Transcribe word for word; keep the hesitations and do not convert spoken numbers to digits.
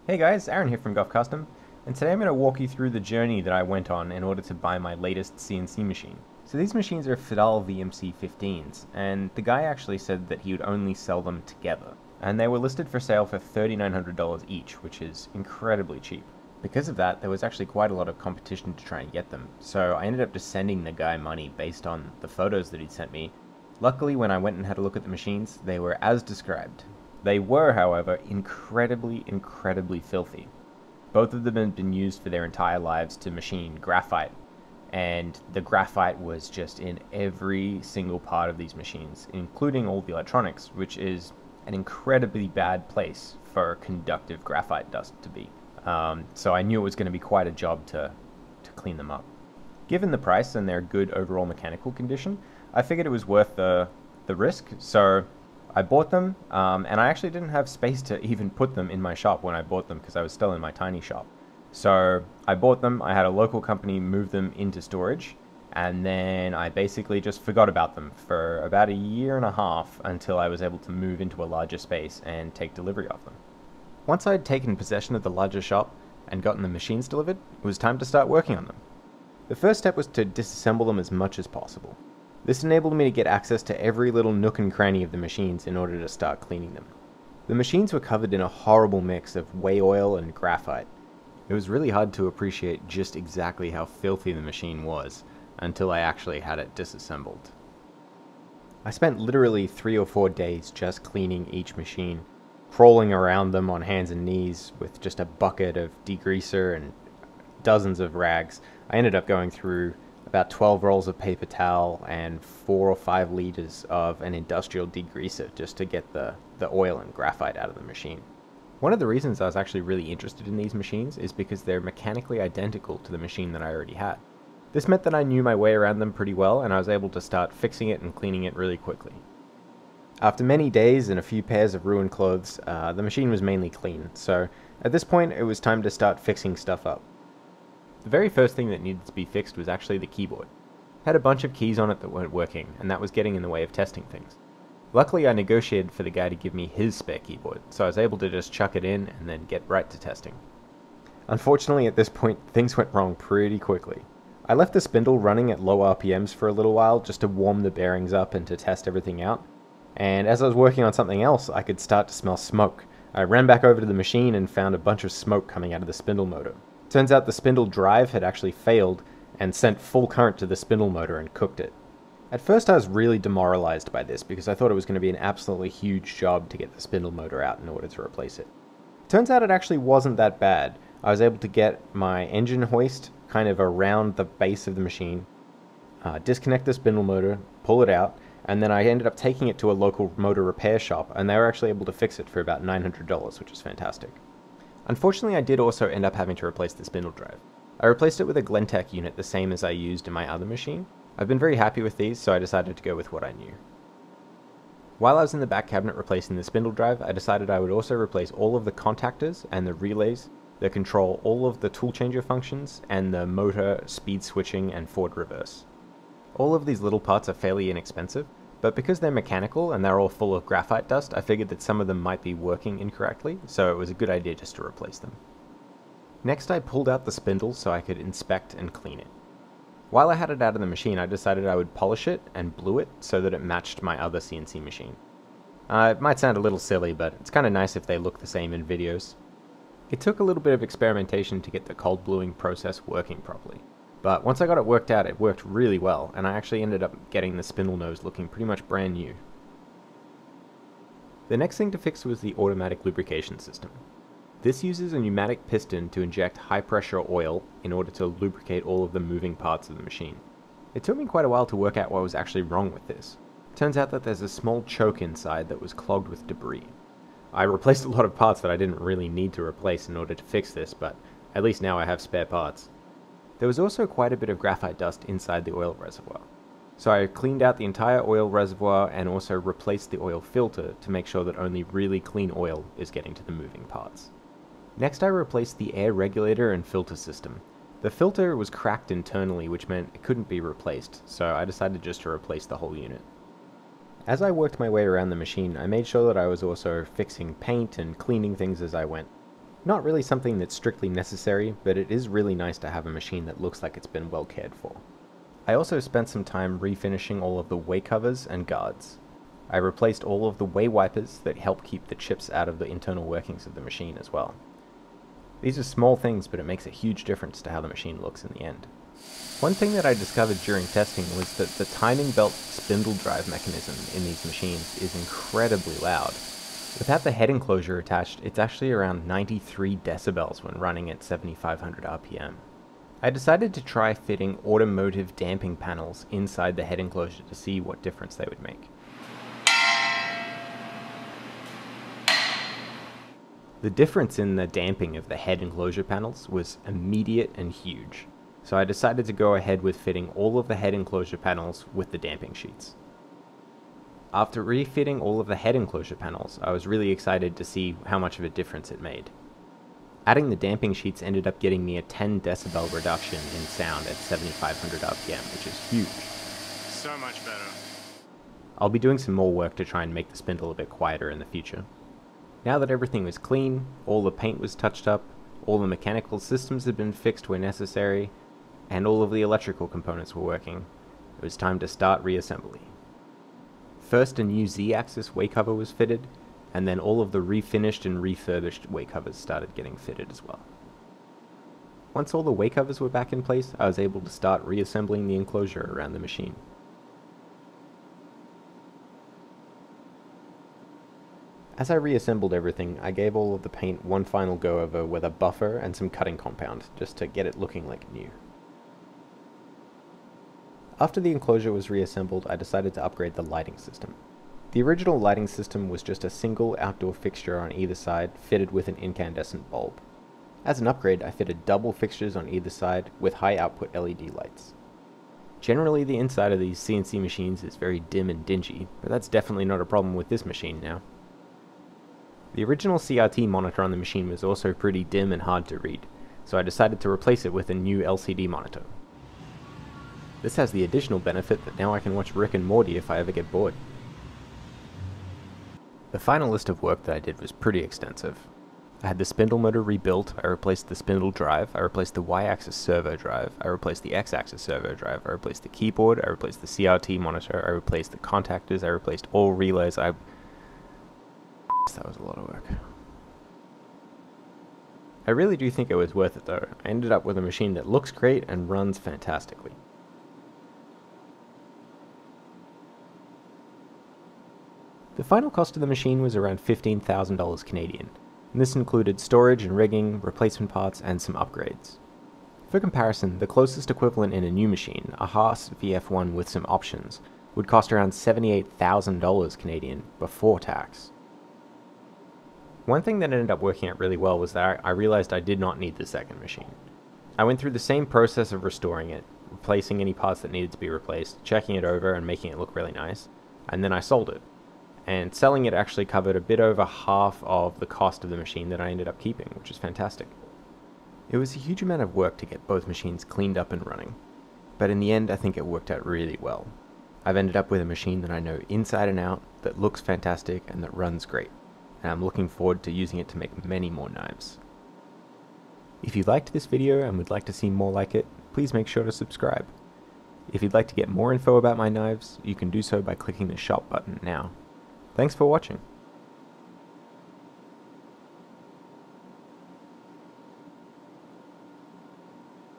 Hey guys, Aaron here from Golf Custom, and today I'm going to walk you through the journey that I went on in order to buy my latest C N C machine. So these machines are Fadal V M C fifteens, and the guy actually said that he would only sell them together. And they were listed for sale for thirty-nine hundred dollars each, which is incredibly cheap. Because of that, there was actually quite a lot of competition to try and get them, so I ended up just sending the guy money based on the photos that he'd sent me. Luckily, when I went and had a look at the machines, they were as described. They were, however, incredibly, incredibly filthy. Both of them had been used for their entire lives to machine graphite, and the graphite was just in every single part of these machines, including all the electronics, which is an incredibly bad place for conductive graphite dust to be. Um, so I knew it was going to be quite a job to, to clean them up. Given the price and their good overall mechanical condition, I figured it was worth the, the risk, so I bought them, um, and I actually didn't have space to even put them in my shop when I bought them because I was still in my tiny shop. So I bought them, I had a local company move them into storage, and then I basically just forgot about them for about a year and a half until I was able to move into a larger space and take delivery of them. Once I had taken possession of the larger shop and gotten the machines delivered, it was time to start working on them. The first step was to disassemble them as much as possible. This enabled me to get access to every little nook and cranny of the machines in order to start cleaning them. The machines were covered in a horrible mix of whey oil and graphite. It was really hard to appreciate just exactly how filthy the machine was until I actually had it disassembled. I spent literally three or four days just cleaning each machine, crawling around them on hands and knees with just a bucket of degreaser and dozens of rags. I ended up going through about twelve rolls of paper towel and four or five liters of an industrial degreaser just to get the, the oil and graphite out of the machine. One of the reasons I was actually really interested in these machines is because they're mechanically identical to the machine that I already had. This meant that I knew my way around them pretty well, and I was able to start fixing it and cleaning it really quickly. After many days and a few pairs of ruined clothes, uh, the machine was mainly clean, so at this point it was time to start fixing stuff up. The very first thing that needed to be fixed was actually the keyboard. It had a bunch of keys on it that weren't working, and that was getting in the way of testing things. Luckily, I negotiated for the guy to give me his spare keyboard, so I was able to just chuck it in and then get right to testing. Unfortunately, at this point, things went wrong pretty quickly. I left the spindle running at low R P Ms for a little while just to warm the bearings up and to test everything out, and as I was working on something else, I could start to smell smoke. I ran back over to the machine and found a bunch of smoke coming out of the spindle motor. Turns out the spindle drive had actually failed and sent full current to the spindle motor and cooked it. At first I was really demoralized by this because I thought it was going to be an absolutely huge job to get the spindle motor out in order to replace it. Turns out it actually wasn't that bad. I was able to get my engine hoist kind of around the base of the machine, uh, disconnect the spindle motor, pull it out, and then I ended up taking it to a local motor repair shop, and they were actually able to fix it for about nine hundred dollars, which is fantastic. Unfortunately, I did also end up having to replace the spindle drive. I replaced it with a Glentech unit the same as I used in my other machine. I've been very happy with these, so I decided to go with what I knew. While I was in the back cabinet replacing the spindle drive, I decided I would also replace all of the contactors and the relays that control all of the tool changer functions and the motor speed switching and forward reverse. All of these little parts are fairly inexpensive, but because they're mechanical and they're all full of graphite dust, I figured that some of them might be working incorrectly, so it was a good idea just to replace them. Next, I pulled out the spindle so I could inspect and clean it. While I had it out of the machine, I decided I would polish it and blue it so that it matched my other C N C machine. Uh, it might sound a little silly, but it's kind of nice if they look the same in videos. It took a little bit of experimentation to get the cold bluing process working properly. But once I got it worked out, it worked really well, and I actually ended up getting the spindle nose looking pretty much brand new. The next thing to fix was the automatic lubrication system. This uses a pneumatic piston to inject high pressure oil in order to lubricate all of the moving parts of the machine. It took me quite a while to work out what was actually wrong with this. Turns out that there's a small choke inside that was clogged with debris. I replaced a lot of parts that I didn't really need to replace in order to fix this, but at least now I have spare parts. There was also quite a bit of graphite dust inside the oil reservoir. So I cleaned out the entire oil reservoir and also replaced the oil filter to make sure that only really clean oil is getting to the moving parts. Next I replaced the air regulator and filter system. The filter was cracked internally, which meant it couldn't be replaced, so I decided just to replace the whole unit. As I worked my way around the machine, I made sure that I was also fixing paint and cleaning things as I went. Not really something that's strictly necessary, but it is really nice to have a machine that looks like it's been well cared for. I also spent some time refinishing all of the way covers and guards. I replaced all of the way wipers that help keep the chips out of the internal workings of the machine as well. These are small things, but it makes a huge difference to how the machine looks in the end. One thing that I discovered during testing was that the timing belt spindle drive mechanism in these machines is incredibly loud. Without the head enclosure attached, it's actually around ninety-three decibels when running at seventy-five hundred R P M. I decided to try fitting automotive damping panels inside the head enclosure to see what difference they would make. The difference in the damping of the head enclosure panels was immediate and huge, so I decided to go ahead with fitting all of the head enclosure panels with the damping sheets. After refitting all of the head enclosure panels, I was really excited to see how much of a difference it made. Adding the damping sheets ended up getting me a ten decibel reduction in sound at seventy-five hundred R P M, which is huge. So much better. I'll be doing some more work to try and make the spindle a bit quieter in the future. Now that everything was clean, all the paint was touched up, all the mechanical systems had been fixed where necessary, and all of the electrical components were working, it was time to start reassembly. First, a new Z-axis way cover was fitted, and then all of the refinished and refurbished way covers started getting fitted as well. Once all the way covers were back in place, I was able to start reassembling the enclosure around the machine. As I reassembled everything, I gave all of the paint one final go over with a buffer and some cutting compound, just to get it looking like new. After the enclosure was reassembled, I decided to upgrade the lighting system. The original lighting system was just a single outdoor fixture on either side, fitted with an incandescent bulb. As an upgrade, I fitted double fixtures on either side with high output L E D lights. Generally, the inside of these C N C machines is very dim and dingy, but that's definitely not a problem with this machine now. The original C R T monitor on the machine was also pretty dim and hard to read, so I decided to replace it with a new L C D monitor. This has the additional benefit that now I can watch Rick and Morty if I ever get bored. The final list of work that I did was pretty extensive. I had the spindle motor rebuilt, I replaced the spindle drive, I replaced the Y-axis servo drive, I replaced the X-axis servo drive, I replaced the keyboard, I replaced the C R T monitor, I replaced the contactors, I replaced all relays, I... That was a lot of work. I really do think it was worth it though. I ended up with a machine that looks great and runs fantastically. The final cost of the machine was around fifteen thousand dollars Canadian, and this included storage and rigging, replacement parts, and some upgrades. For comparison, the closest equivalent in a new machine, a Haas V F one with some options, would cost around seventy-eight thousand dollars Canadian before tax. One thing that ended up working out really well was that I realized I did not need the second machine. I went through the same process of restoring it, replacing any parts that needed to be replaced, checking it over and making it look really nice, and then I sold it. And selling it actually covered a bit over half of the cost of the machine that I ended up keeping, which is fantastic. It was a huge amount of work to get both machines cleaned up and running, but in the end I think it worked out really well. I've ended up with a machine that I know inside and out, that looks fantastic and that runs great, and I'm looking forward to using it to make many more knives. If you liked this video and would like to see more like it, please make sure to subscribe. If you'd like to get more info about my knives, you can do so by clicking the shop button now. Thanks for watching.